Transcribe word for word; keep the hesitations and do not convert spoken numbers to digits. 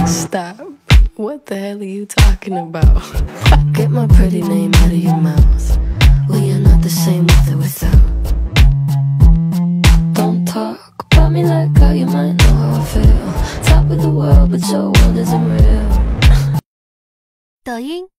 Stop. What the hell are you talking about? Get my pretty name out of your mouth. We are not the same with or without. Don't talk about me like how you might know how I feel. Top of the world, but your world isn't real. 抖音。